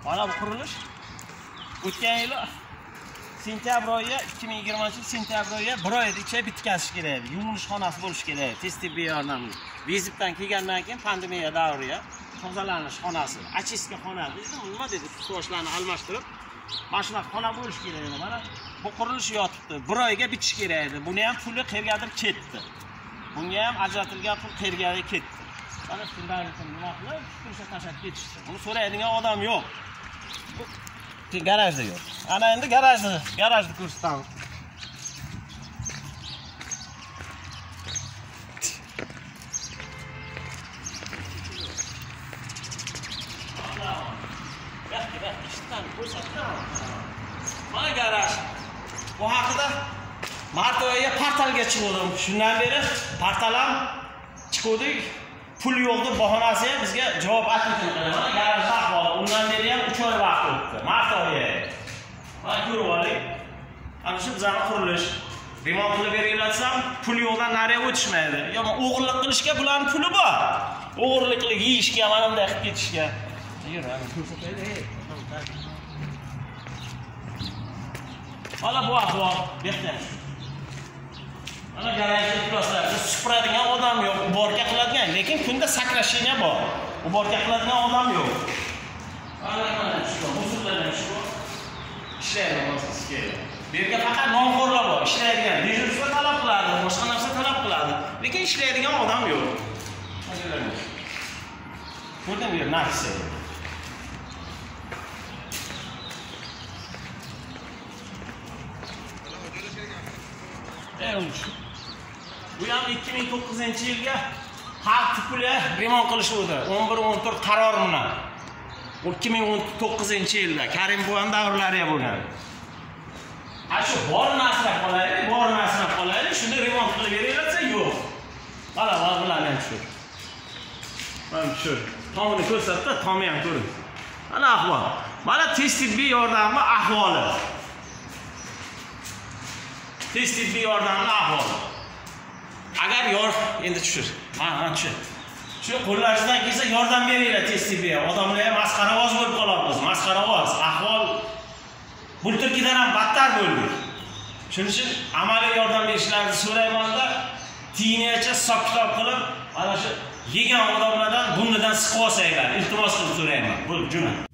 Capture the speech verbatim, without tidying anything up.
Mana bu qurilish o'tgan yil sentyabr oyi ikki ming yigirmanchi yil sentyabr oyi bir oyda ichida bitkazish kerak edi. Yuvinish xonasi bo'lishi kerak edi. Tez tibbiy yordamli. Vizitdan kelgandan keyin pandemiya davriga tozalanish xonasi, очистка xonasi dedi. Nima dedi? Toshlarni almashtirib, mana shunaqa xona bo'lishi kerak edi. Mana bu qurilish yotibdi. Bir oyga bitish kerak edi. Buni ham puli qayergadir ketdi. Bunga ham ajratilgan pul qayerga ketdi. Mana shunday nima qilib, pulsa tashab ketishdi. Buni so'raydigan odam yo'q. Bu garajda yo'q. Ana endi garajda, garajda ko'rsatamiz. Mana garaj. Bu haqida mart oyiga portalga chiqdim. Shundan beri portal ham chiqdik. Pul yo'q deb bahonasiga bizga javob atmagan qiladi. Mana garajda ahvoli. Undan beri ham uch oy vaqt o'tdi. Mart oyi. Mana ko'rib oling. Ana shu bizning qurilish. Remont qilib beringlarsam, pul yo'qdan nariga o'tishmaydi. Yo'q, o'g'irlik qilishga bularning puli bor. O'g'irlik qilib yeyishga, mana bunday qilib ketishga. Yur, ana ko'rsataylik. Mana bu ahvol, bextiyar. Mana garajda plaslarda supuradigan odam yo'q, uborga qiladigan, lekin kunda sakrashina bor. Uborga qiladigan odam yo'q. Mana mana shu musullarning shu ishlaydi bo'lsangiz kerak. Bu yerga faqat nonxo'rlar bor, ishlaydigan, dejurstvo talab qiladi, boshqa narsa talab qiladi, lekin ishlaydigan odam yo'q. Ko'rdingmi, bu yer narsa. Bu ham ikki ming to'qqizinchi yilga xalq puli remont qilishdi. o'n bir o'n to'rt qaror bilan. ikki ming o'n to'qqizinchi yilda Karim buvan davrlariga bo'lgan. Ha shu bor narsa qolaylik, bor narsa qolaylik, shunda remont qilib beringlarsa yo'q. Mana va bilan ham shu. Mana shu. Tomini ko'rsatdi, tomi ham ko'ring. Mana ahvol. Mana tez tibbiy yordamni ahvoli. Tez tibbiy yordamni ahvoli. Agar yor endi tushir. Mana shu. Shu qo'llashdan kelsa yordam beringlar tez tibbiy. Odamlar ham masxaravoz bo'lib qolamiz. Masxaravoz. Ahvol bulturkidan ham battar bo'ldi. Shuning uchun amaliy yordam berishlarini so'raymanda, tiyingacha hisob-kitob qilib, mana shu yegan odamlardan bundan siqib olsanglar, iltimos qilib so'rayman. Bu juna.